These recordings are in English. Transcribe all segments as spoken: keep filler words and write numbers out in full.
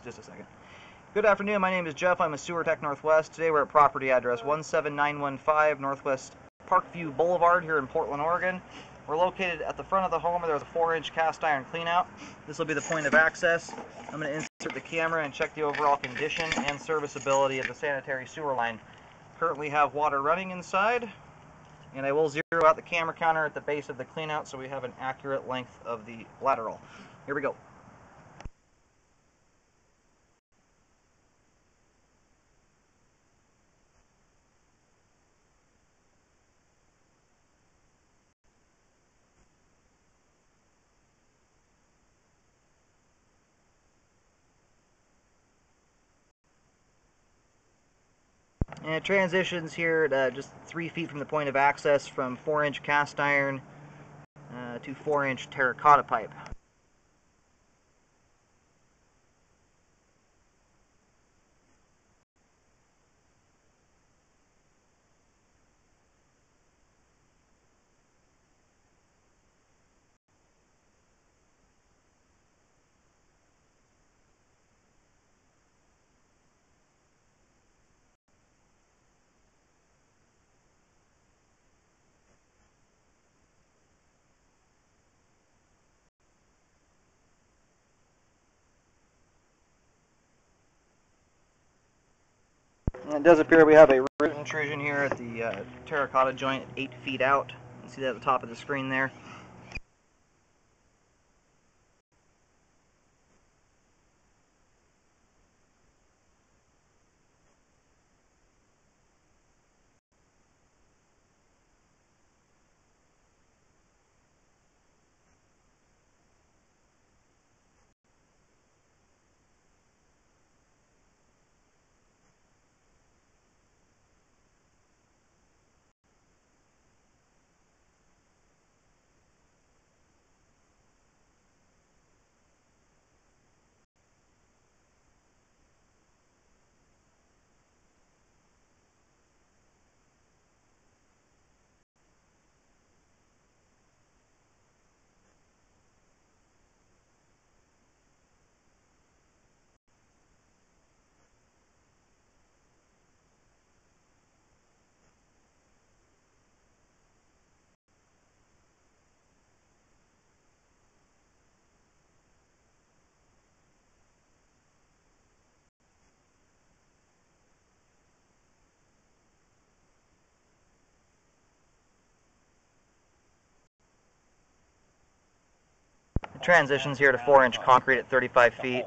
just a second. Good afternoon, my name is Jeff. I'm a Sewer Tech Northwest. Today we're at property address one seven nine one five Northwest Parkview Boulevard here in Portland, Oregon. We're located at the front of the home where there's a four inch cast iron cleanout. This will be the point of access. I'm going to insert the camera and check the overall condition and serviceability of the sanitary sewer line. Currently have water running inside, and I will zero out the camera counter at the base of the cleanout so we have an accurate length of the lateral. Here we go. And it transitions here at uh, just three feet from the point of access from four inch cast iron uh, to four inch terracotta pipe. It does appear we have a root intrusion here at the uh, terracotta joint at eight feet out. You can see that at the top of the screen there. It transitions here to four inch concrete at thirty-five feet.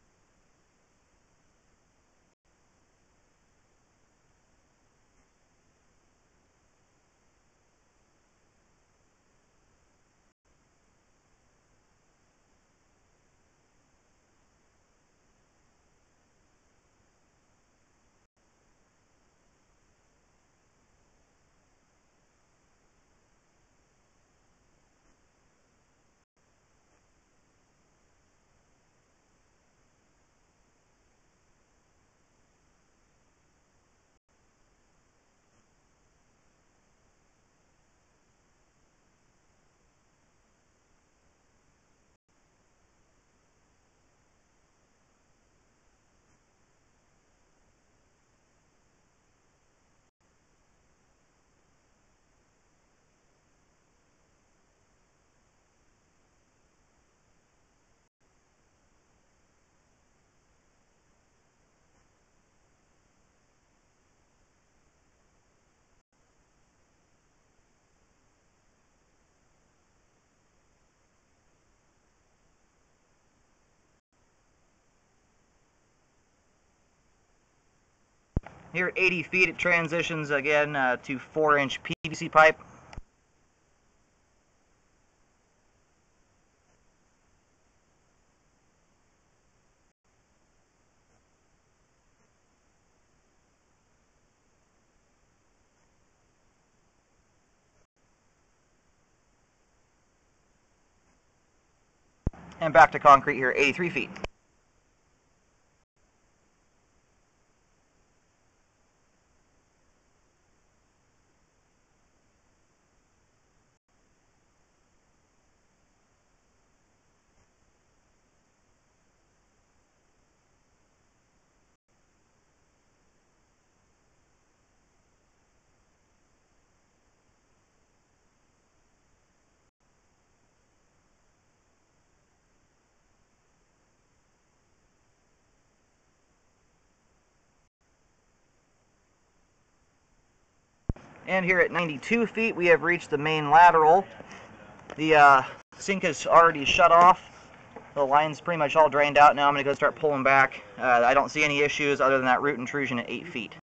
Here at eighty feet, it transitions again uh, to four inch P V C pipe. And back to concrete here, eighty-three feet. And here at ninety-two feet, we have reached the main lateral. The uh, sink is already shut off. The line's pretty much all drained out now. I'm going to go start pulling back. Uh, I don't see any issues other than that root intrusion at eight feet.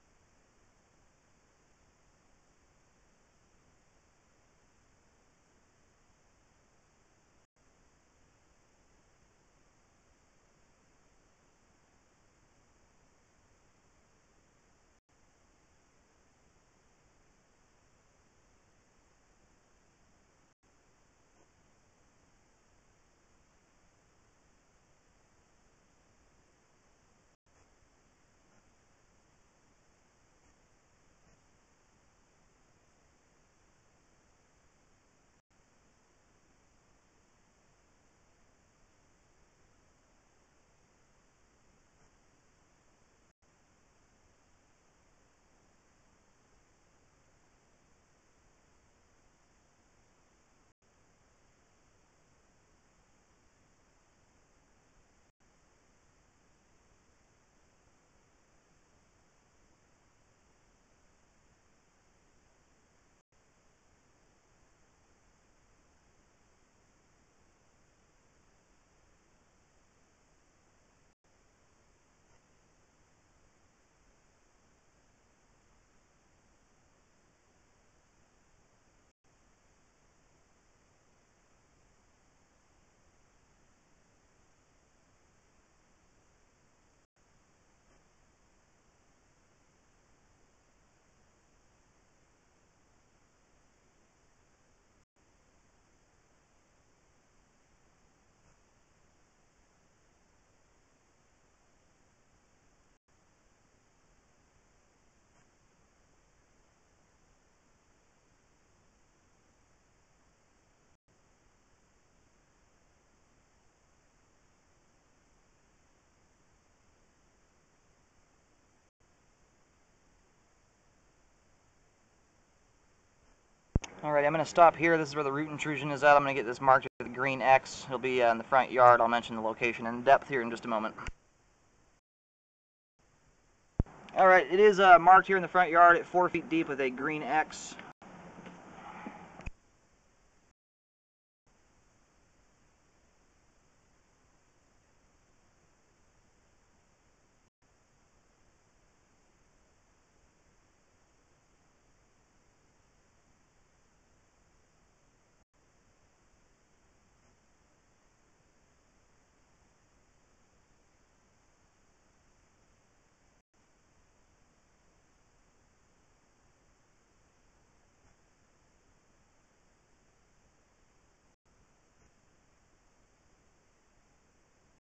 Alright, I'm going to stop here. This is where the root intrusion is at. I'm going to get this marked with a green X. It'll be uh, in the front yard. I'll mention the location and depth here in just a moment. Alright, it is uh, marked here in the front yard at four feet deep with a green X.